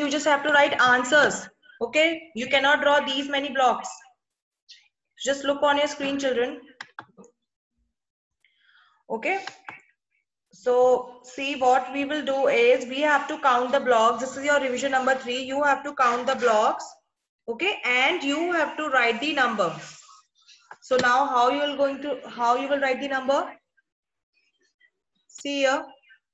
you just have to write answers. Okay, you cannot draw these many blocks. Just look on your screen, children. Okay, so see, what we will do is we have to count the blocks. This is your revision number 3. You have to count the blocks. Okay, and you have to write the number. So now how you will write the number? See here.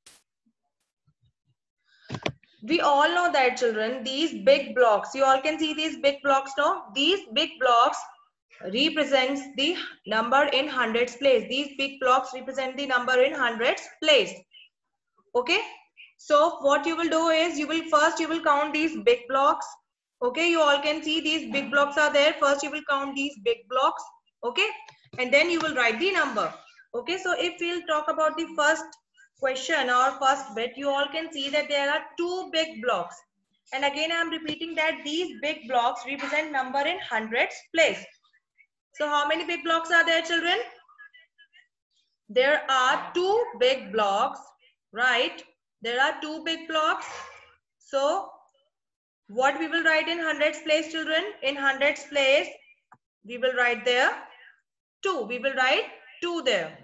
We all know that, children, these big blocks, you all can see these big blocks now. These big blocks represents the number in hundreds place. These big blocks represent the number in hundreds place. Okay, so what you will do is you will count these big blocks. Okay, you all can see these big blocks are there. First you will count these big blocks. Okay, and then you will write the number. Okay, so if we'll talk about the first question or first bit, you all can see that there are 2 big blocks. And again I am repeating that these big blocks represent number in hundreds place. So how many big blocks are there, children? There are 2 big blocks, right? There are 2 big blocks. So what we will write in hundreds place, children? In hundreds place, we will write there 2. We will write 2 there.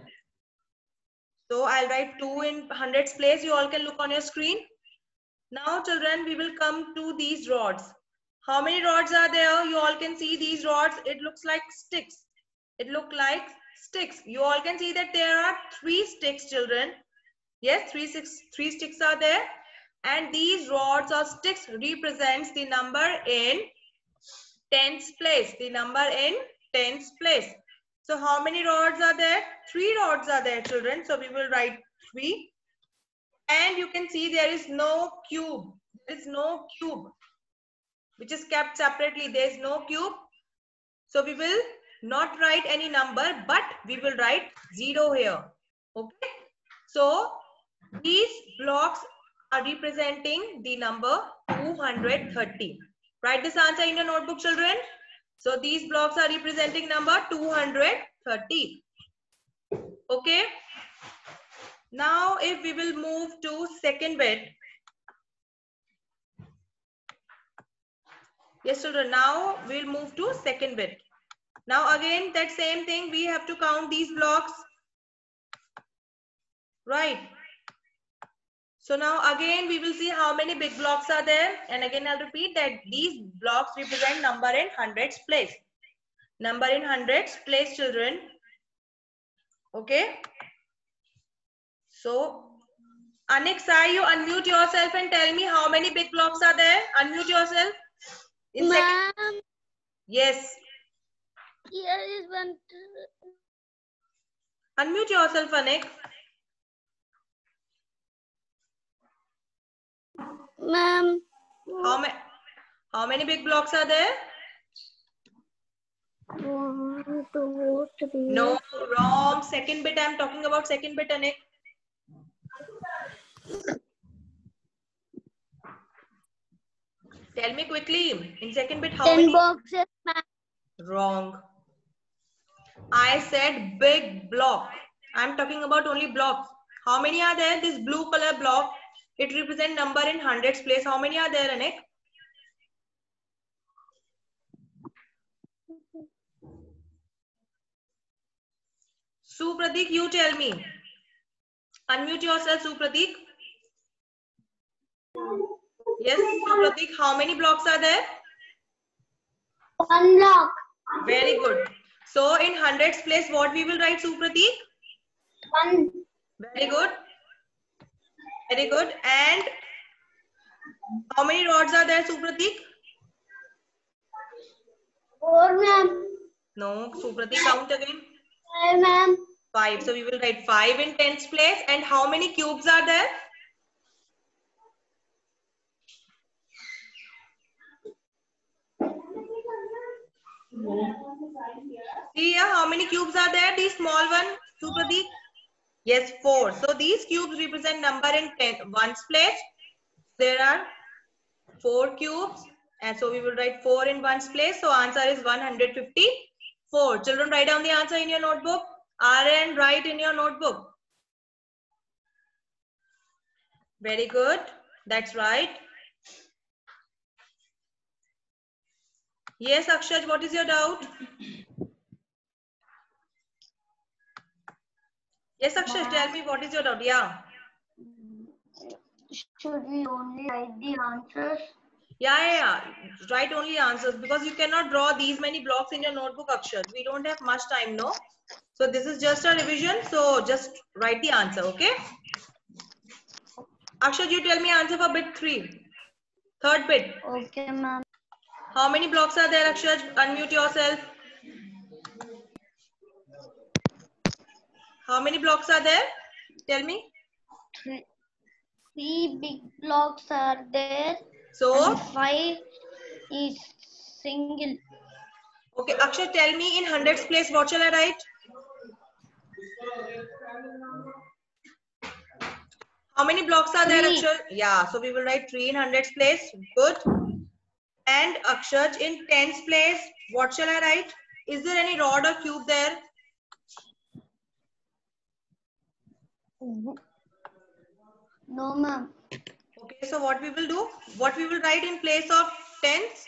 So I'll write 2 in hundreds place. You all can look on your screen. Now, children, we will come to these rods. How many rods are there? You all can see these rods. It looks like sticks. It looks like sticks. You all can see that there are 3 sticks, children. Yes, 3 sticks are there. And these rods or sticks represents the number in tens place. The number in tens place. So how many rods are there? 3 rods are there, children. So we will write 3. And you can see there is no cube. There is no cube which is kept separately. There is no cube. So we will not write any number, but we will write 0 here. Okay. So these blocks are representing the number 230. Write this answer in your notebook, children. So these blocks are representing number 230. Okay. Now if we will move to second bit. Yes, children, now we'll move to second bit. Now again, that same thing, we have to count these blocks. Right. So now again, we will see how many big blocks are there. And again, I'll repeat that these blocks represent number in hundreds place. Number in hundreds place, children. Okay. So, Anik, you unmute yourself and tell me how many big blocks are there. Unmute yourself. Ma'am. Yes. Here is one. Unmute yourself, Anik. Ma'am. How many big blocks are there? 1, 2, 3. No, wrong. Second bit, I'm talking about second bit, Anik. Tell me quickly. In second bit, how 10 many? boxes, ma'am. Wrong. I said big block. I'm talking about only blocks. How many are there? This blue color block. It represents number in hundreds place. How many are there, Anik? Supratik, you tell me. Unmute yourself, Supratik. Yes, Supratik, how many blocks are there? 1 block. Very good. So in hundreds place, what we will write, Supratik? 1. Very good. Very good. And how many rods are there, Supratik? 4, ma'am. No, Supratik, count again. 5, ma'am. 5. So we will write 5 in tens place. And how many cubes are there? See here, how many cubes are there? The small one, Supratik? Yes, 4. So these cubes represent number in ones place. There are 4 cubes. And so we will write 4 in ones place. So answer is 154. Children, write down the answer in your notebook. RN, write in your notebook. Very good. That's right. Yes, Akshaj, what is your doubt? Yes, Akshaj, tell me what is your doubt? Yeah. Should we only write the answers? Yeah. Write only answers because you cannot draw these many blocks in your notebook, Akshaj. We don't have much time, no? So this is just a revision. So just write the answer, okay? Akshaj, you tell me answer for bit 3. Third bit. Okay, ma'am. How many blocks are there, Akshaj? Unmute yourself. How many blocks are there? Tell me. Three big blocks are there. So, And 5 is single. okay, Akshay, tell me in hundreds place, what shall I write? How many blocks are there, Akshay? Yeah, so we will write 3 in hundreds place. Good. And Akshay, in tens place, what shall I write? Is there any rod or cube there? No, ma'am. Okay, so what we will do? What we will write in place of tens?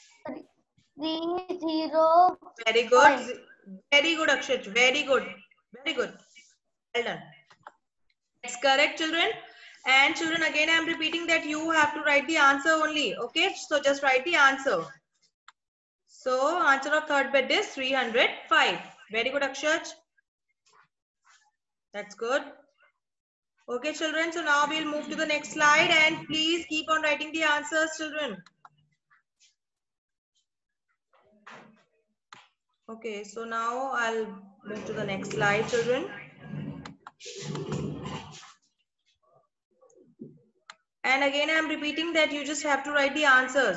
3, 0. Very good. 5. Very good, Akshay. Very good. Very good. Well done. That's correct, children. And children, again, I am repeating that you have to write the answer only. Okay, so just write the answer. So, answer of third bit is 305. Very good, Akshaj. That's good. Okay, children. So now we'll move to the next slide and please keep on writing the answers, children. Okay, so now I'll move to the next slide, children. And again, I'm repeating that you just have to write the answers.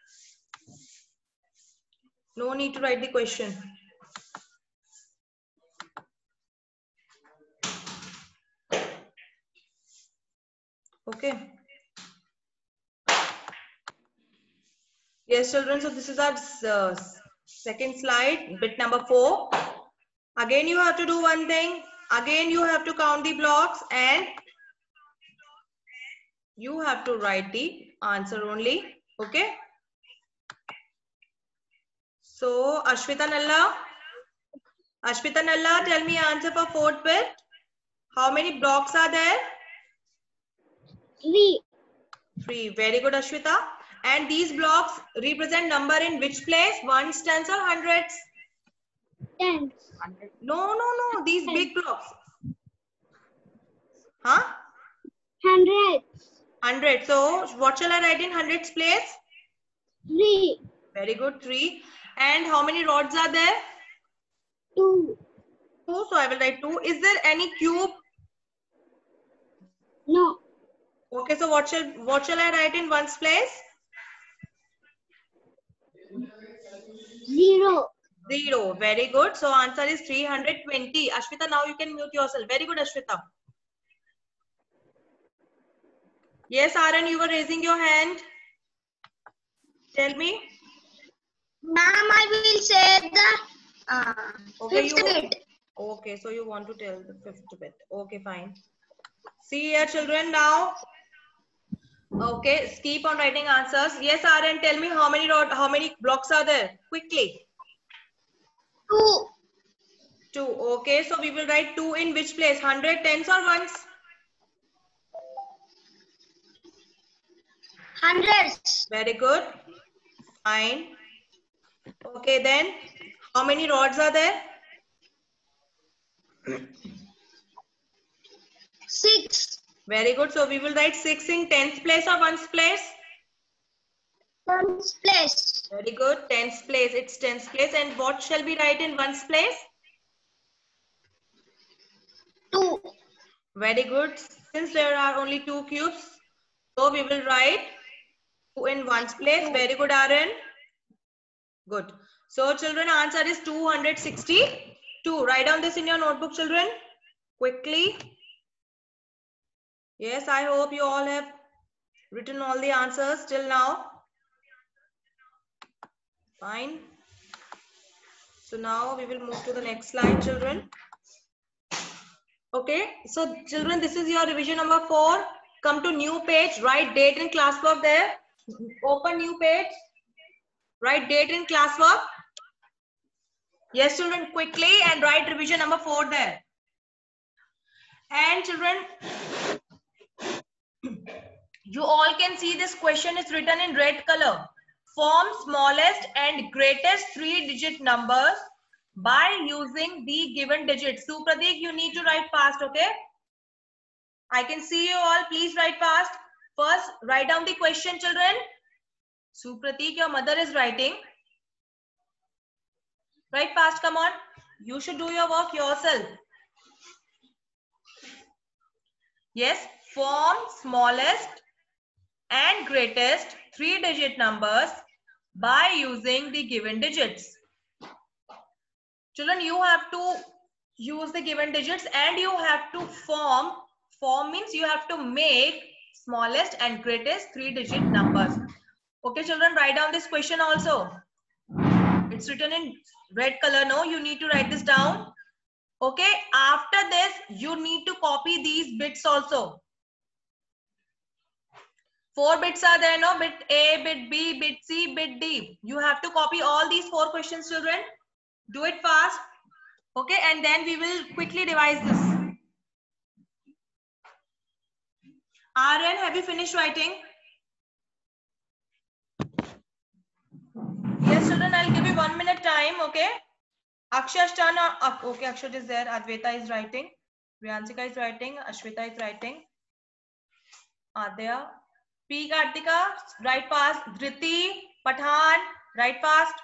No need to write the question. Okay. Yes, children. So this is our second slide, bit number 4. Again, you have to do one thing. Again, you have to count the blocks and you have to write the answer only. Okay. So, Ashwita Nalla, tell me answer for fourth bit. How many blocks are there? 3. 3. Very good, Ashwita. And these blocks represent number in which place? Ones, tens, or hundreds? Tens. No. These big blocks. Huh? Hundreds. 100. So, what shall I write in hundreds place? 3. Very good, 3. And how many rods are there? 2. 2. So, I will write 2. Is there any cube? No. Okay, so what shall I write in ones place? 0. 0. Very good. So, answer is 320. Ashwita, now you can mute yourself. Very good, Ashwita. Yes, Aaron, you were raising your hand. Tell me. Ma'am, I will say the fifth bit. Okay, so you want to tell the fifth bit. Okay, fine. See here, children, now. Okay, keep on writing answers. Yes, Aaron, tell me how many blocks are there? Quickly. 2. 2. Okay, so we will write 2 in which place? 100, tens, or ones? Hundreds. Very good. Fine. Okay, then how many rods are there? 6. Very good. So we will write 6 in tens place or ones place? Tens place. Very good. Tens place. It's tens place. And what shall we write in ones place? 2. Very good. Since there are only 2 cubes, so we will write 2 in ones place. Very good, Aaron. Good. So children, answer is 262. Write down this in your notebook, children. Quickly. Yes, I hope you all have written all the answers till now. Fine. So now we will move to the next slide, children. Okay, so children, this is your revision number 4. Come to new page, write date and class work there. Open new page. Write date in classwork. Yes, children, quickly, and write revision number 4 there. And children, you all can see this question is written in red color. Form smallest and greatest 3-digit numbers by using the given digits. Supratik, you need to write fast, okay? I can see you all. Please write fast. First, write down the question, children. Supratik, your mother is writing. Write fast, come on. You should do your work yourself. Yes, form smallest and greatest 3-digit numbers by using the given digits. Children, you have to use the given digits and you have to form. Form means you have to make smallest and greatest 3-digit numbers. Okay, children, write down this question also. It's written in red color. No, you need to write this down. Okay, after this, you need to copy these bits also. 4 bits are there, no? Bit A, bit B, bit C, bit D. You have to copy all these 4 questions, children. Do it fast. Okay, and then we will quickly revise this. Aryan, have you finished writing? Yes, children, I'll give you 1 minute time, okay? Aksha's turn up. Okay, Akshat is there. Advaita is writing. Priyansika is writing. Ashwita is writing. Adya. P. Kartika, write fast. Dhriti, Pathan, write fast.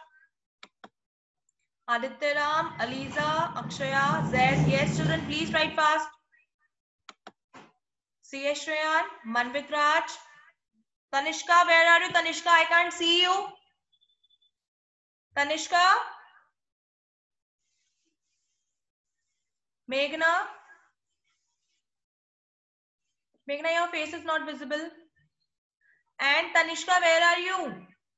Aditya Ram, Aliza, Akshaya, Zed. Yes, children, please write fast. C.S. Shreyan, Manvit Raj. Tanishka, where are you? Tanishka, I can't see you. Tanishka. Meghna. Meghna, your face is not visible. And Tanishka, where are you?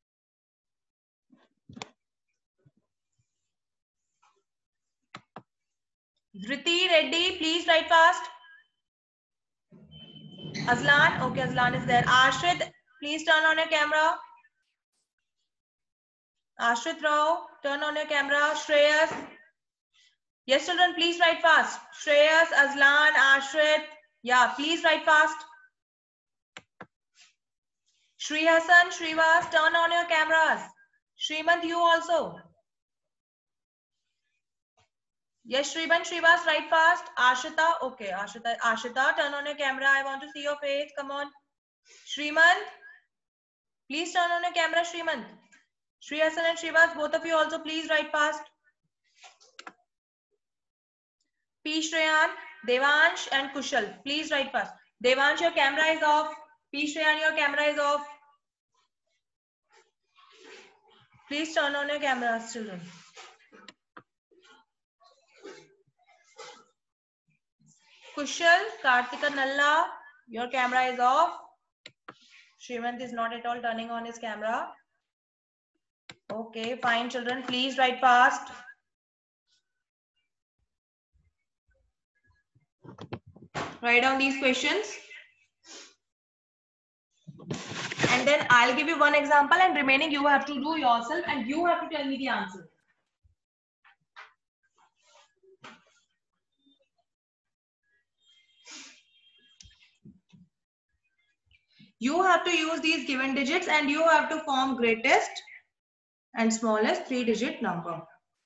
Dhriti, Reddy, please write fast. Azlan, okay, Azlan is there. Ashrit, please turn on your camera. Ashrit Rao, turn on your camera. Shreyas. Yes, children, please write fast. Shreyas, Azlan, Ashrit. Yeah, please write fast. Shri Hassan, Shrivas, turn on your cameras. Srimant, you also. Yes, Shriban, Shrivas, write fast. Ashita, okay, Ashita, turn on your camera. I want to see your face. Come on. Srimant, please turn on your camera, Srimant. Shri Hassan and Shrivas, both of you also, please write fast. P. Shreyan, Devansh and Kushal, please write fast. Devansh, your camera is off. P. Shreyan, your camera is off. Please turn on your cameras, children. Kushal, Kartika Nalla, your camera is off. Srimant is not at all turning on his camera. Okay, fine, children. Please write fast. Write down these questions. And then I'll give you one example and remaining you have to do yourself and you have to tell me the answer. You have to use these given digits and you have to form greatest and smallest 3-digit number.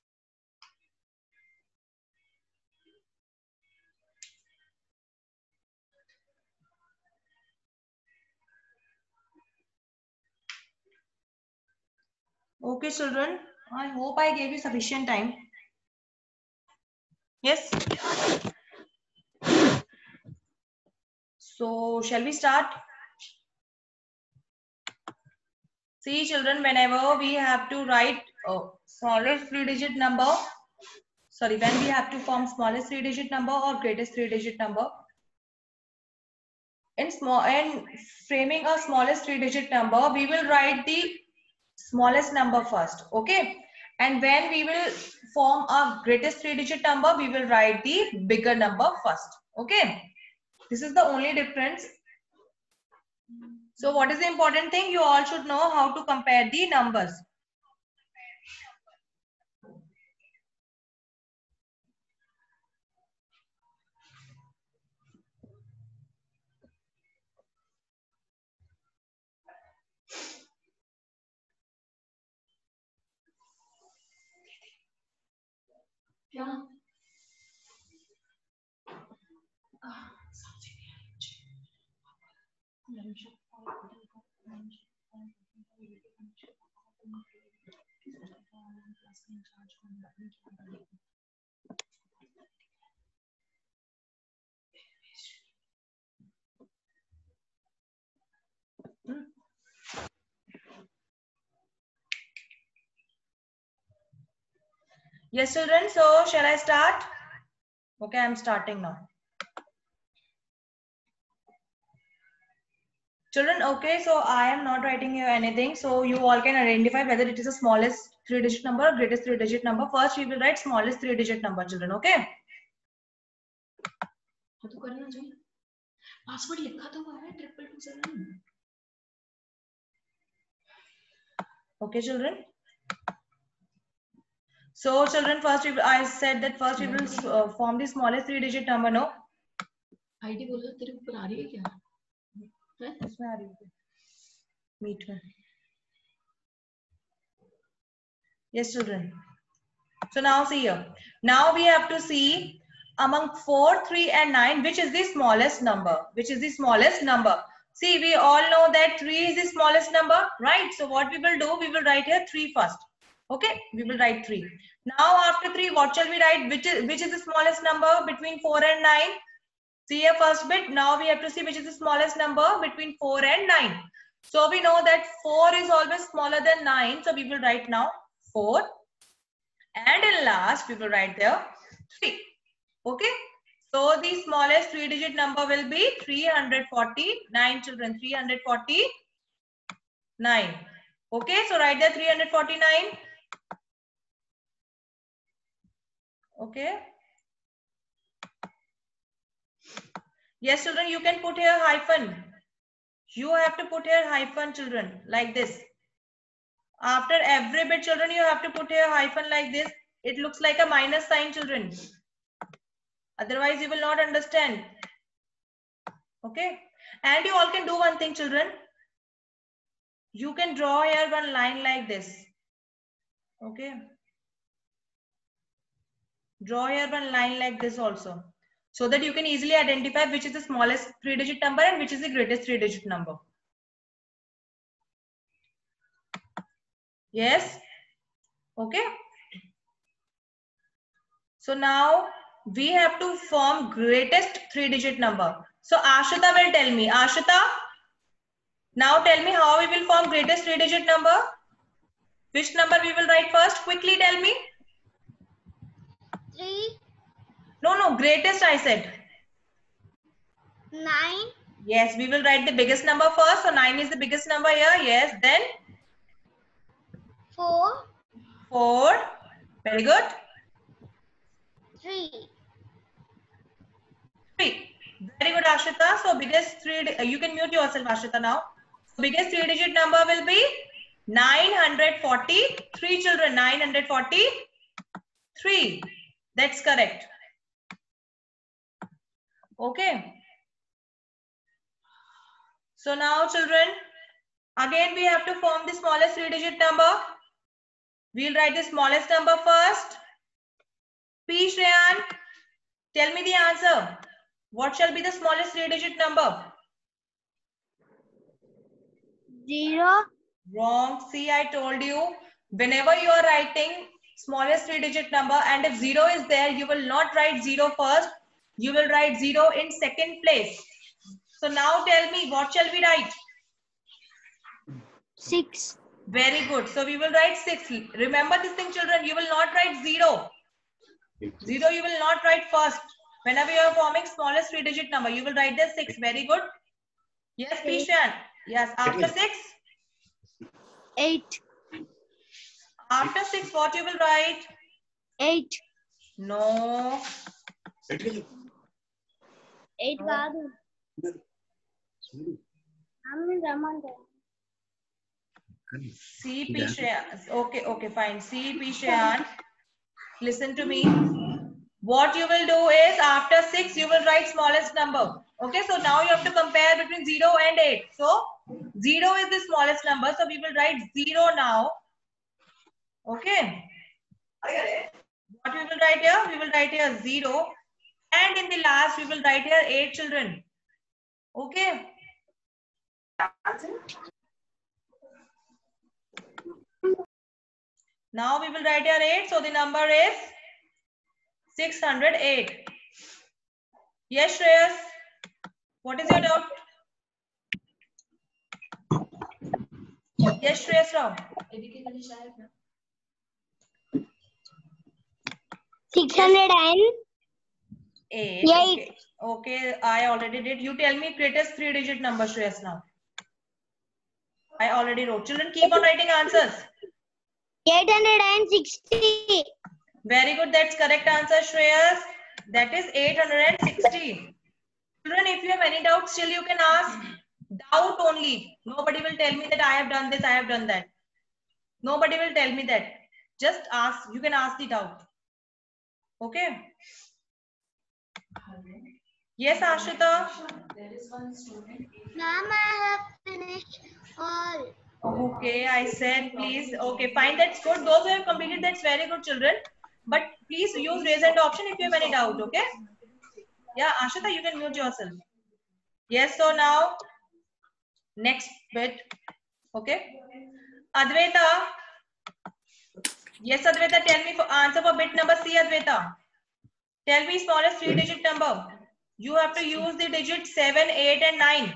Okay, children. I hope I gave you sufficient time. Yes. So, shall we start? See, children, whenever we have to write smallest 3-digit number, sorry, when we have to form smallest 3-digit number or greatest 3-digit number, in framing a smallest 3-digit number, we will write the smallest number first, okay? And when we will form a greatest 3-digit number, we will write the bigger number first, okay? This is the only difference. So what is the important thing? You all should know how to compare the numbers. Yes, children. So shall I start? Okay, I'm starting now. Children, okay, so I am not writing here anything. So you all can identify whether it is the smallest 3-digit number or greatest 3-digit number. First, we will write smallest 3-digit number, children. Okay. तो करना चाहिए. Password लिखा तो हुआ है 2227. Okay, children. So, children, first I said that first we will form the smallest 3-digit number. No. ID बोलो तेरे ऊपर आ रही है क्या? है? इसमें आ रही है. Meet में. Yes, children. So now see here. Now we have to see among 4, 3, and 9, which is the smallest number? Which is the smallest number? See, we all know that 3 is the smallest number, right? So what we will do, we will write here 3 first. Okay, we will write 3. Now after 3, what shall we write? Which is the smallest number between 4 and 9? See here first bit. Now we have to see which is the smallest number between 4 and 9. So we know that 4 is always smaller than 9. So we will write now 4. And in last, we will write there 3. Okay. So the smallest 3-digit number will be 349, children. 349. Okay. So write there 349. Okay. Yes, children, you can put here hyphen. You have to put here hyphen, children, like this. After every bit, children, you have to put here hyphen like this. It looks like a minus sign, children. Otherwise, you will not understand. Okay. And you all can do one thing, children. You can draw here one line like this. Okay. Draw here one line like this also. So that you can easily identify which is the smallest 3-digit number and which is the greatest 3-digit number. Yes. Okay. So now we have to form greatest 3-digit number. So Ashita will tell me. Ashita, now tell me how we will form greatest 3-digit number. Which number we will write first? Quickly tell me. 3. No, greatest I said. 9. Yes, we will write the biggest number first. So 9 is the biggest number here. Yes, then 4. 4. Very good. 3. 3. Very good, Ashita. So biggest 3, you can mute yourself, Ashita, now. So biggest 3-digit number will be 943, children. 943. That's correct. Okay. So now, children, again we have to form the smallest 3-digit number. We'll write the smallest number first. P. Shreyan, tell me the answer. What shall be the smallest 3-digit number? 0. Wrong. See, I told you, whenever you are writing smallest 3-digit number and if 0 is there, you will not write 0 first. You will write 0 in second place. So now tell me, what shall we write? 6. Very good. So we will write 6. Remember this thing, children. You will not write 0. 0 you will not write first. Whenever you are forming smallest 3-digit number, you will write the 6. Very good. Yes, Pishan. Yes. After 6? 8. After 6, what you will write? 8. No. 8 बाद See, Pishan. Okay, fine. See, Pishan. Listen to me. What you will do is after 6, you will write smallest number. Okay, so now you have to compare between 0 and 8. So 0 is the smallest number. So we will write 0 now. Okay. What we will write here? We will write here 0. And in the last, we will write here 8 children. Okay. Now we will write here 8. So the number is 608. Yes, Shreyas. What is your doubt? Yes, Shreyas Rao. 608. Okay. Okay, I already did. You tell me greatest 3-digit number, Shreyas, now. I already wrote. Children, keep on writing answers. 860. Very good. That's correct answer, Shreyas. That is 860. Children, if you have any doubts, still you can ask. Doubt only. Nobody will tell me that I have done this, I have done that. Nobody will tell me that. Just ask. You can ask the doubt. Okay. Yes, Ashita. Ma'am, I have finished all. Okay, I said please. Okay, fine. That's good. Those who have completed, that's very good, children. But please use raise hand option if you have any doubt. Okay. Yeah, Ashita, you can mute yourself. Yes. So now, next bit. Okay. Advaita. Yes, Advaita. Tell me for answer for bit number C, Advaita. Tell me smallest 3-digit number. You have to use the digit 7, 8, and 9.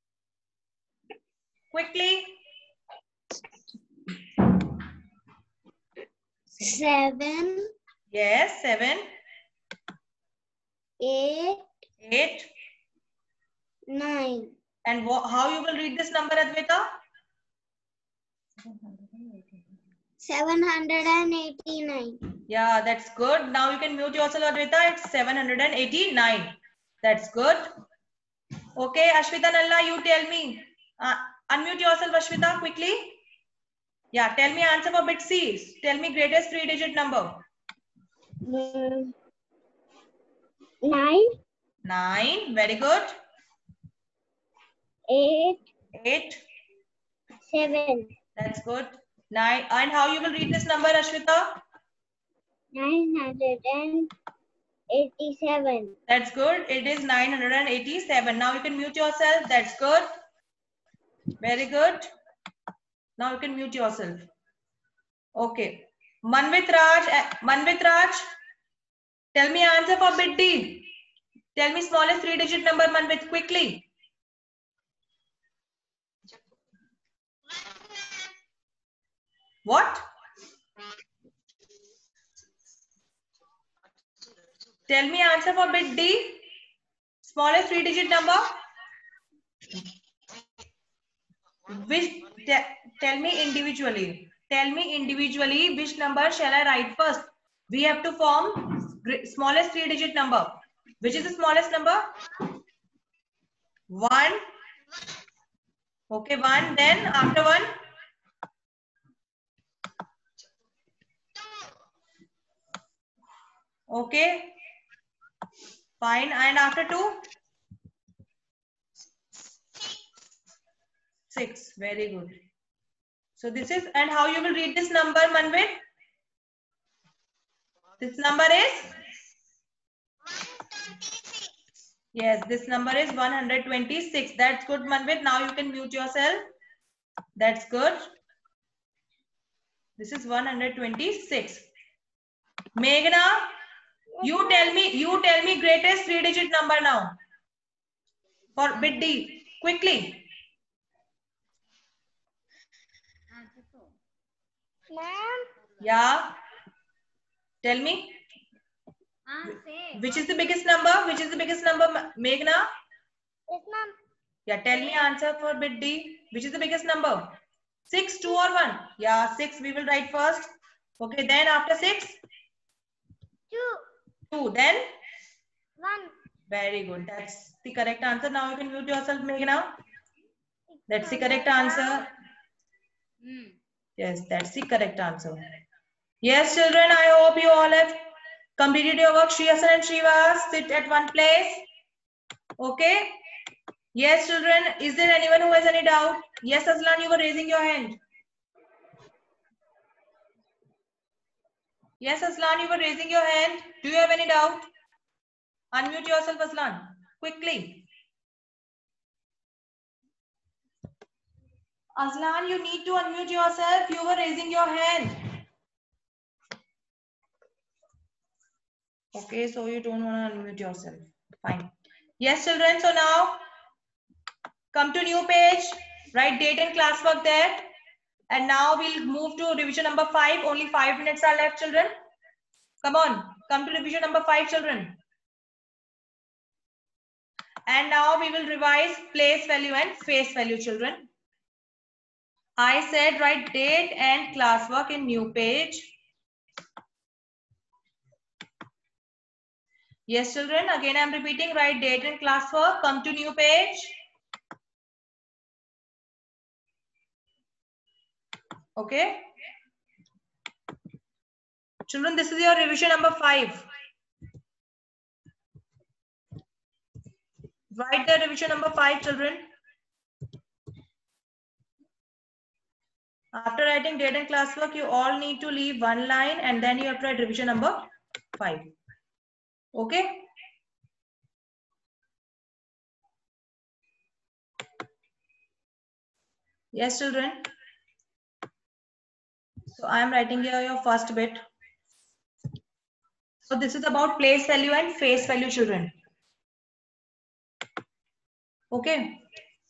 Quickly. 7, Yes, 7, 8, 8. 9. And how you will read this number, Advaita? 789. Yeah, that's good. Now you can mute yourself, Advaita. It's 789. That's good. Okay, Ashwita Nalla, you tell me. Unmute yourself, Ashwita, quickly. Yeah, tell me answer for bit C. Tell me greatest 3-digit number. 9, 9. Very good. 8, 8. 7. That's good. 9. And how you will read this number, Ashwita? 987. That's good. It is 987. Now you can mute yourself. That's good. Very good. Now you can mute yourself. Okay. Manvit Raj, tell me answer for bit D. Tell me smallest 3-digit number, Manvit, quickly. What? Tell me answer for bit D. Smallest 3-digit number. Which? Tell me individually. Tell me individually which number shall I write first. We have to form smallest 3-digit number. Which is the smallest number? 1. Okay, 1. Then after 1. Okay. Fine. And after 2? 6. Very good. So this is, and how you will read this number, Manvit? This number is? Yes, this number is 126. That's good, Manvit. Now you can mute yourself. That's good. This is 126. Meghna, you tell me greatest 3-digit number now. For bit D. Quickly. Ma'am. Yeah. Tell me. Which is the biggest number? Which is the biggest number, Meghna? Yes, ma'am. Yeah, tell me answer for bit D. Which is the biggest number? 6, 2 or 1? Yeah, 6 we will write first. Okay, then after 6? 2. Then? 1. Very good. That's the correct answer. Now you can mute yourself, Meghna. That's the correct answer. Yes, that's the correct answer. Yes, children, I hope you all have completed your work. Shriyasan and Shrivas, sit at one place. Okay? Yes, children, is there anyone who has any doubt? Yes, Aslan, you were raising your hand. Yes, Aslan, you were raising your hand. Do you have any doubt? Unmute yourself, Aslan, quickly. Aslan, you need to unmute yourself. You were raising your hand. Okay, so you don't want to unmute yourself. Fine. Yes, children. So now come to new page. Write date and classwork there. And now we'll move to revision number 5. Only 5 minutes are left, children. Come on. Come to revision number 5, children. And now we will revise place value and face value, children. I said write date and classwork in new page. Yes, children. Again, I'm repeating. Write date and classwork. Come to new page. Okay. Children, this is your revision number 5. Write the revision number 5, children. After writing date and classwork, you all need to leave one line and then you have to write revision number 5. Okay. Yes, children. So I am writing here your first bit. So this is about place value and face value, children. Okay.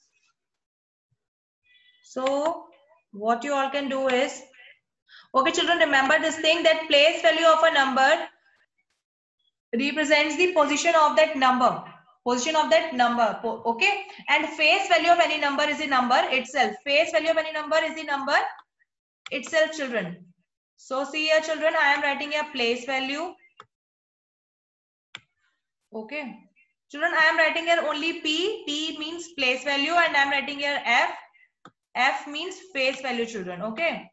So what you all can do is, okay, children, remember this thing that place value of a number represents the position of that number. Position of that number. Okay. And face value of any number is the number itself. Face value of any number is the number itself, children. So see here, children, I am writing a place value. Okay. Children, I am writing here only P. P means place value and I am writing here F. F means face value, children. Okay.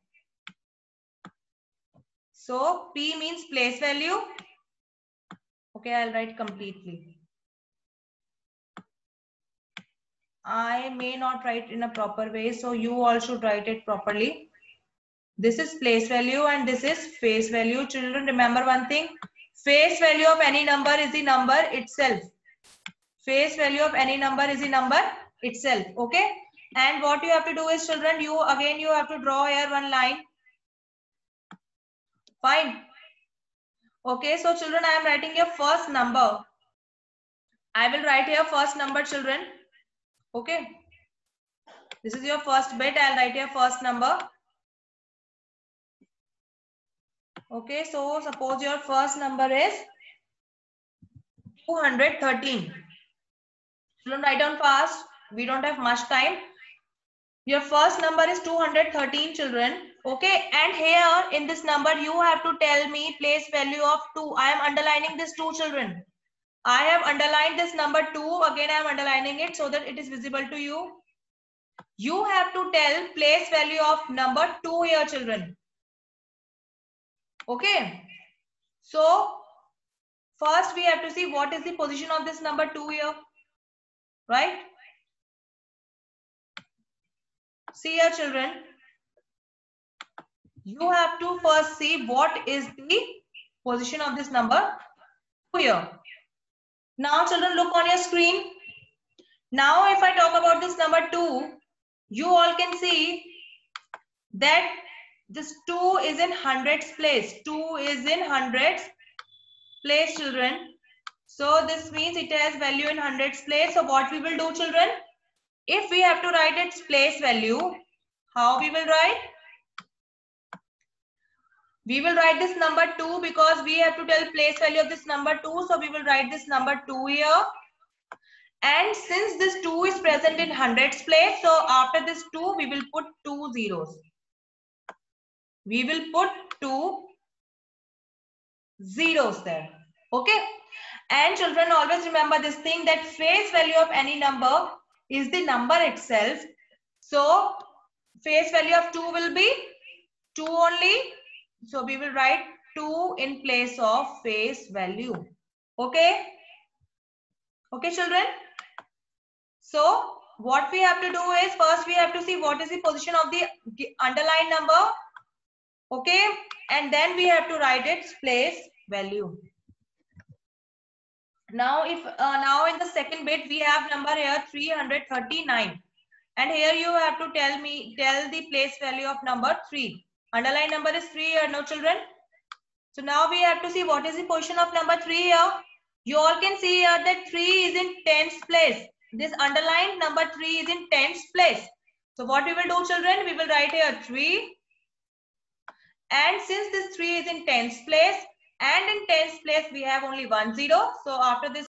So P means place value. Okay, I'll write completely. I may not write in a proper way, so you all should write it properly. This is place value and this is face value. Children, remember one thing. Face value of any number is the number itself. Face value of any number is the number itself. Okay. And what you have to do is, children, you have to draw here one line. Fine. Okay. So children, I am writing your first number. I will write here first number, children. Okay. This is your first bit. I'll write here first number. Okay. So suppose your first number is 213. Children, write down fast. We don't have much time. Your first number is 213, children. Okay. And here in this number, you have to tell me place value of 2. I am underlining this 2, children. I have underlined this number 2. Again, I am underlining it so that it is visible to you. You have to tell place value of number 2 here, children. Okay. So first we have to see what is the position of this number 2 here. Right? See here, children. You have to first see what is the position of this number 2 here. Now, children, look on your screen. Now, if I talk about this number 2, you all can see that this 2 is in hundreds place. 2 is in hundreds place, children. So this means it has value in hundreds place. So what we will do, children? If we have to write its place value, how we will write? We will write this number 2 because we have to tell place value of this number 2. So we will write this number 2 here. And since this 2 is present in hundreds place, so after this 2, we will put 2 zeros. We will put 2 zeros there. Okay. And children, always remember this thing that face value of any number is the number itself. So face value of 2 will be 2 only. So we will write 2 in place of face value. Okay. Okay, children. So what we have to do is first we have to see what is the position of the underlined number. Okay, and then we have to write its place value. Now if now in the second bit we have number here 339, and here you have to tell the place value of number 3. Underline number is 3 here, no children? So now we have to see what is the position of number 3 here. You all can see here that 3 is in tens place. This underlined number 3 is in tens place. So what we will do, children, we will write here 3. And since this 3 is in tens place, and in tens place we have only 1 0. So after this